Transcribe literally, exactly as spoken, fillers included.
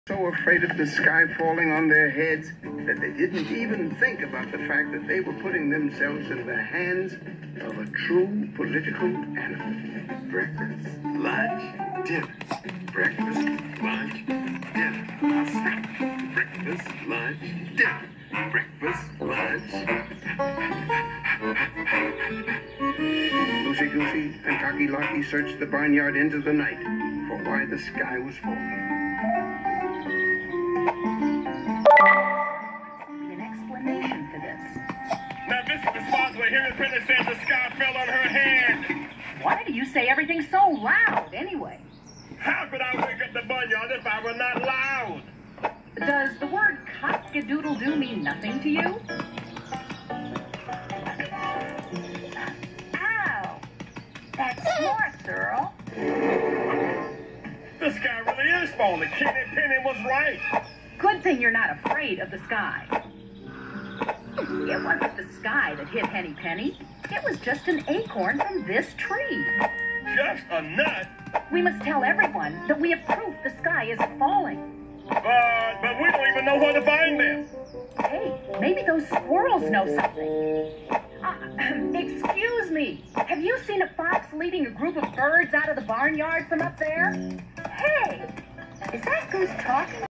So afraid of the sky falling on their heads that they didn't even think about the fact that they were putting themselves in the hands of a true political animal. Breakfast, lunch, dinner. Breakfast, lunch, dinner. Breakfast, lunch, dinner. Breakfast, lunch. Loosey Goosey and Cocky Locky searched the barnyard into the night for why the sky was falling. An explanation for this. Now this is responsible. Here the printer says the sky fell on her head. Why do you say everything so loud anyway? How could I wake up the barnyard if I were not loud? Does the word cock-a-doodle-doo mean nothing to you? Ow! That's smart, Earl. The sky really is falling. Kenny Penny was right. Good thing you're not afraid of the sky. It wasn't the sky that hit Henny Penny. It was just an acorn from this tree. Just a nut? We must tell everyone that we have proof the sky isn't falling. But, but we don't even know where to find them. Hey, maybe those squirrels know something. Uh, excuse me. Have you seen a fox leading a group of birds out of the barnyard from up there? Hey, is that Goose talking?